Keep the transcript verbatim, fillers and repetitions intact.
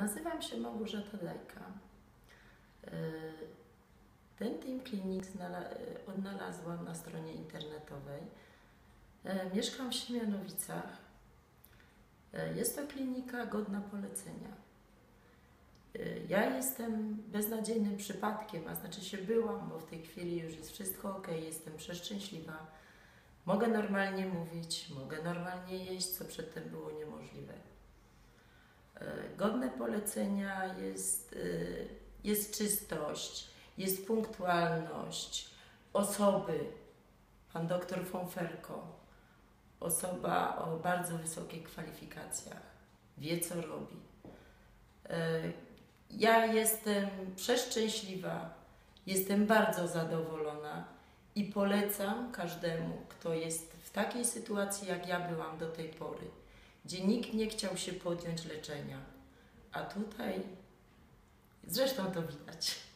Nazywam się Małgorzata Dajka. Ten Team Clinic odnalazłam na stronie internetowej. Mieszkam w Siemianowicach. Jest to klinika godna polecenia. Ja jestem beznadziejnym przypadkiem, a znaczy się byłam, bo w tej chwili już jest wszystko ok, jestem przeszczęśliwa. Mogę normalnie mówić, mogę normalnie jeść, co przedtem było niemożliwe. Godne polecenia jest, jest czystość, jest punktualność, osoby, pan doktor Fonferko, osoba o bardzo wysokich kwalifikacjach, wie co robi. Ja jestem przeszczęśliwa, jestem bardzo zadowolona i polecam każdemu, kto jest w takiej sytuacji, jak ja byłam do tej pory, gdzie nikt nie chciał się podjąć leczenia, a tutaj zresztą to widać.